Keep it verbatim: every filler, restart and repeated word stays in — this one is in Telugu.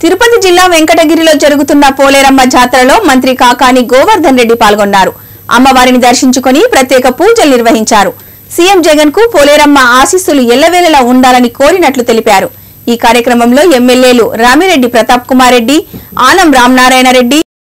తిరుపతి జిల్లా వెంకటగిరిలో జరుగుతున్న పోలేరమ్మ జాతరలో మంత్రి కాకాని గోవర్ధన్ రెడ్డి పాల్గొన్నారు. అమ్మవారిని దర్శించుకొని ప్రత్యేక పూజలు నిర్వహించారు. సీఎం జగన్ కు పోలేరమ్మ ఆశీస్సులు ఎల్లవేళలా ఉండాలని కోరినట్లు తెలిపారు. ఈ కార్యక్రమంలో ఎమ్మెల్యేలు రామిరెడ్డి ప్రతాప్ కుమార్ రెడ్డి, ఆనం రామనారాయణ రెడ్డి,